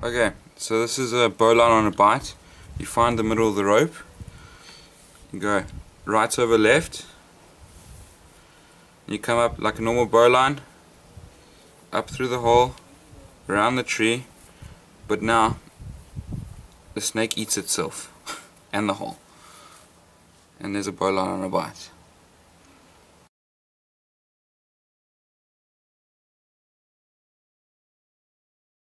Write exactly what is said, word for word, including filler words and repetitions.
Okay, so this is a bowline on a bite. You find the middle of the rope. You go right over left. You come up like a normal bowline, up through the hole, around the tree, but now the snake eats itself and the hole. And there's a bowline on a bite.